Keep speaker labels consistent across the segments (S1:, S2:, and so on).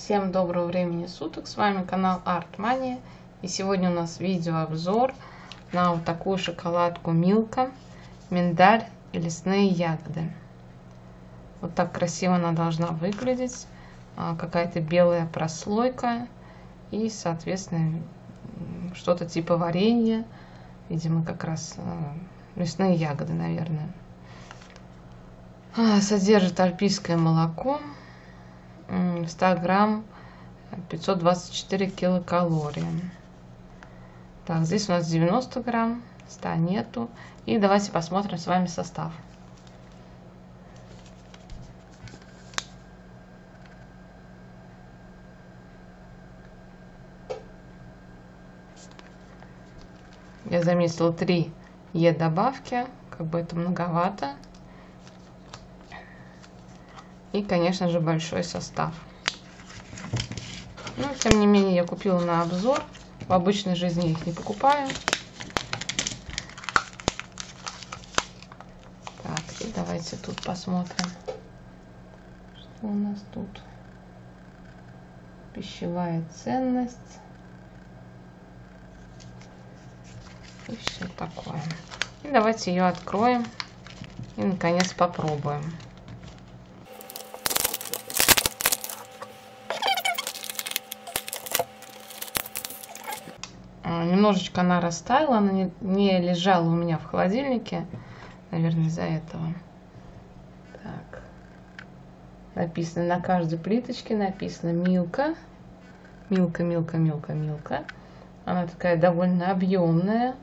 S1: Всем доброго времени суток, с вами канал Art-Mania, и сегодня у нас видеообзор на вот такую шоколадку Milka, миндаль и лесные ягоды. Вот так красиво она должна выглядеть, какая-то белая прослойка и, соответственно, что-то типа варенья, видимо, как раз лесные ягоды, наверное. Содержит альпийское молоко. 100 грамм 524 килокалории. Так, здесь у нас 90 грамм, 100 нету. И давайте посмотрим с вами состав. Я заметила 3 добавки, как бы это многовато. И, конечно же, большой состав. Но, тем не менее, я купила на обзор. В обычной жизни их не покупаю. Так, и давайте тут посмотрим, что у нас тут. Пищевая ценность. И все такое. И давайте ее откроем. И, наконец, попробуем. Немножечко она растаяла, она не лежала у меня в холодильнике, наверное, из-за этого. Так. Написано на каждой плиточке, написано Milka. Milka. Она такая довольно объемная,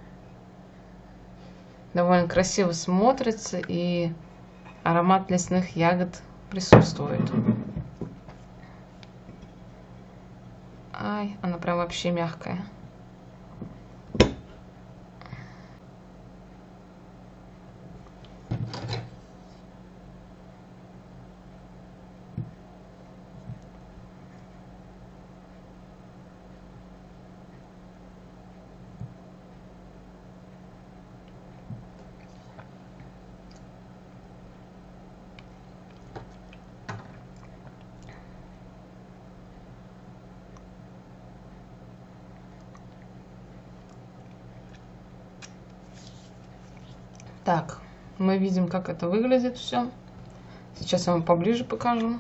S1: довольно красиво смотрится, и аромат лесных ягод присутствует. Ай, она прям вообще мягкая. Так, мы видим, как это выглядит все. Сейчас я вам поближе покажу.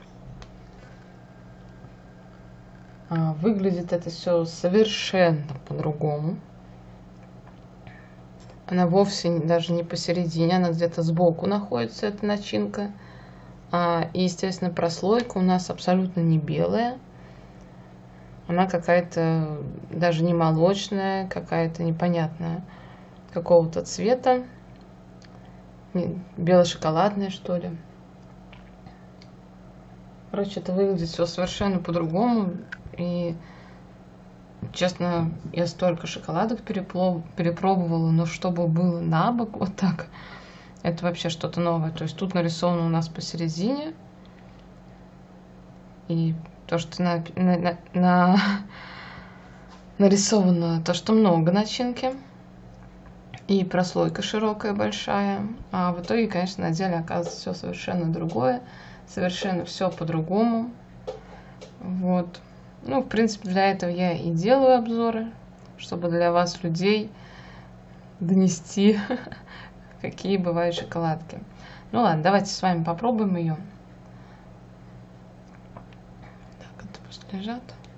S1: Выглядит это все совершенно по-другому. Она вовсе даже не посередине, она где-то сбоку находится, эта начинка. И, естественно, прослойка у нас абсолютно не белая. Она какая-то даже не молочная, какая-то непонятная какого-то цвета. Бело-шоколадное, что ли. Короче, это выглядит все совершенно по-другому. И, честно, я столько шоколадок перепробовала, но чтобы было на бок вот так, это вообще что-то новое. То есть тут нарисовано у нас посередине. И то, что нарисовано, то, что много начинки. И прослойка широкая, большая. А в итоге, конечно, на деле оказывается все совершенно другое. Совершенно все по-другому. Вот. Ну, в принципе, для этого я и делаю обзоры, чтобы для вас, людей, донести, какие бывают шоколадки. Ну ладно, давайте с вами попробуем ее. Так, это пусть лежат.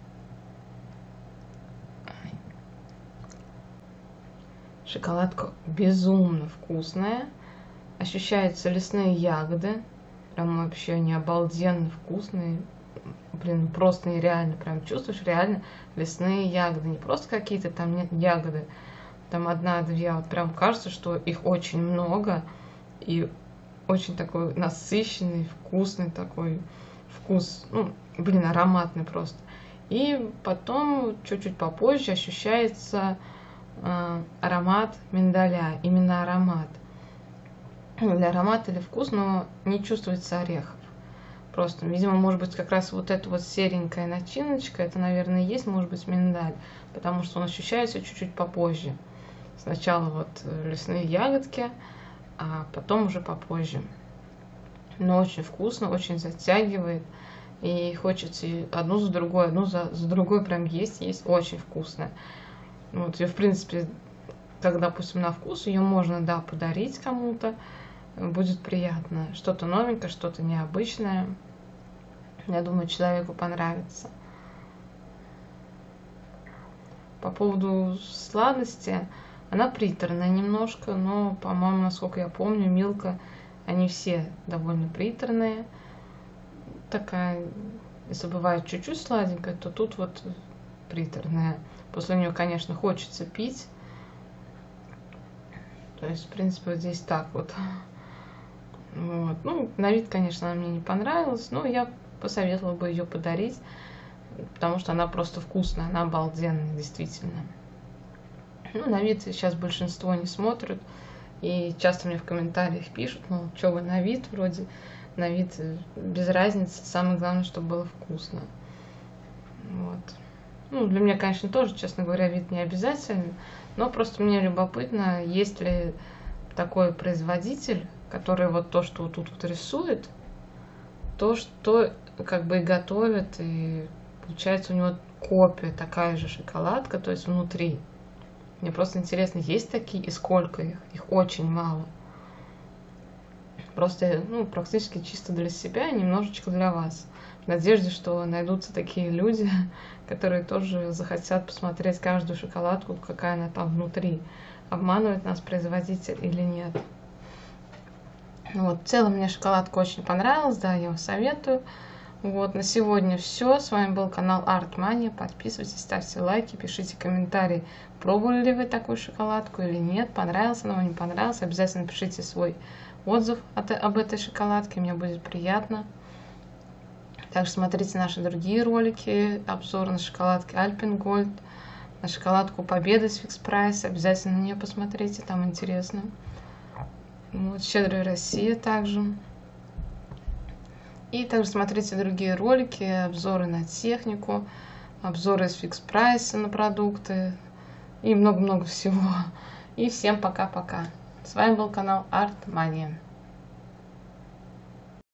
S1: Шоколадка безумно вкусная. Ощущаются лесные ягоды. Прям вообще они обалденно вкусные. Блин, просто нереально. Прям чувствуешь реально лесные ягоды. Не просто какие-то там ягоды. Там 1-2. Вот прям кажется, что их очень много. И очень такой насыщенный, вкусный такой вкус. Ну, блин, ароматный просто. И потом, чуть-чуть попозже, ощущается аромат миндаля, именно аромат. Для аромата или вкус, но не чувствуется орехов. Просто, видимо, может быть, как раз вот эта вот серенькая начиночка, это, наверное, и есть, может быть, миндаль, потому что он ощущается чуть-чуть попозже. Сначала вот лесные ягодки, а потом уже попозже. Но очень вкусно, очень затягивает. и хочется одну за другой, одну за другой прям есть очень вкусная. Вот, ее, в принципе, как, допустим, на вкус, ее можно, да, подарить кому-то, будет приятно. Что-то новенькое, что-то необычное. Я думаю, человеку понравится. По поводу сладости, она приторная немножко, но, по-моему, насколько я помню, Милка, они все довольно приторные. Такая, если бывает чуть-чуть сладенькая, то тут вот приторная. После нее, конечно, хочется пить. То есть, в принципе, вот здесь так вот. Вот. Ну, на вид, конечно, она мне не понравилась, но я посоветовала бы ее подарить, потому что она просто вкусная, она обалденная, действительно. Ну, на вид сейчас большинство не смотрят, и часто мне в комментариях пишут, ну, что вы на вид, вроде на вид без разницы, самое главное, чтобы было вкусно. Вот. Ну, для меня, конечно, тоже, честно говоря, вид не обязательно, но просто мне любопытно, есть ли такой производитель, который вот то, что тут вот рисует, то, что как бы и готовит, и получается у него копия, такая же шоколадка, то есть внутри. Мне просто интересно, есть такие и сколько их? Их очень мало. Просто, ну, практически чисто для себя и немножечко для вас. В надежде, что найдутся такие люди, которые тоже захотят посмотреть каждую шоколадку, какая она там внутри. Обманывает нас производитель или нет. Вот, в целом мне шоколадка очень понравилась, да, я вам советую. Вот, на сегодня все. С вами был канал Art Mania. Подписывайтесь, ставьте лайки, пишите комментарии, пробовали ли вы такую шоколадку или нет, понравилась она вам, не понравилась. Обязательно пишите свой отзыв об этой шоколадке, мне будет приятно. Также смотрите наши другие ролики, обзор на шоколадки Alpen Gold, на шоколадку Победы с Fix Price. Обязательно на нее посмотрите, там интересно. Вот, Щедрая Россия также. И также смотрите другие ролики, обзоры на технику, обзоры с Fix Price на продукты и много-много всего. И всем пока-пока. С вами был канал Art Mania.